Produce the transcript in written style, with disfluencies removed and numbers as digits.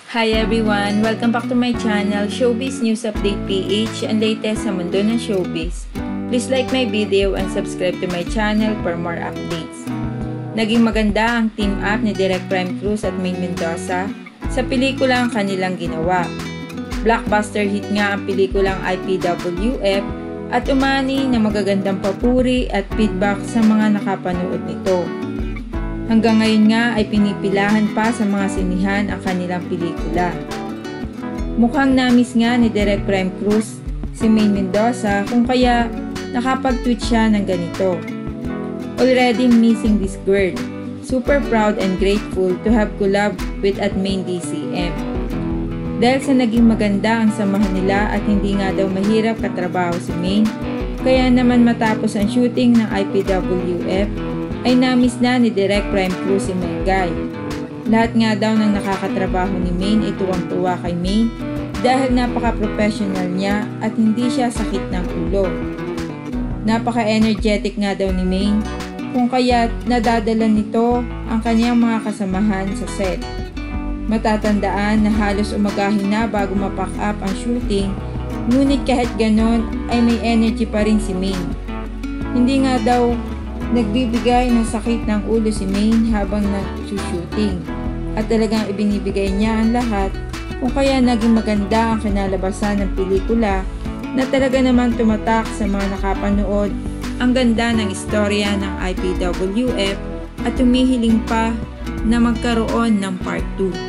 Hi everyone! Welcome back to my channel, Showbiz News Update PH, ang latest sa mundo ng showbiz. Please like my video and subscribe to my channel for more updates. Naging maganda ang team up ni Direk Prime Cruz at Maine Mendoza sa pelikulang kanilang ginawa. Blockbuster hit nga ang pelikulang IPWF at umani na magagandang papuri at feedback sa mga nakapanood nito. Hanggang ngayon nga ay pinipilahan pa sa mga sinihan ang kanilang pelikula. Mukhang namis nga ni Direk Prime Cruz si Maine Mendoza kung kaya nakapag-tweet siya ng ganito. Already missing this girl. Super proud and grateful to have collab with at Maine DCM. Dahil sa naging maganda ang samahan nila at hindi nga daw mahirap katrabaho si Maine, kaya naman matapos ang shooting ng IPWF, ay namis na ni Direk Prime Cruz si Mengay. Lahat nga daw ng nakakatrabaho ni Maine ay tuwang-tuwa kay Maine dahil napaka-professional niya at hindi siya sakit ng ulo. Napaka-energetic nga daw ni Maine kung kaya nadadala nito ang kanyang mga kasamahan sa set. Matatandaan na halos umagahin na bago mapack up ang shooting, ngunit kahit ganon ay may energy pa rin si Maine. Hindi nga daw nagbibigay ng sakit ng ulo si Maine habang nag-shooting at talagang ibinibigay niya ang lahat kung kaya naging maganda ang kinalabasan ng pelikula na talaga naman tumatak sa mga nakapanood ang ganda ng istorya ng IPWF at humihiling pa na magkaroon ng part 2.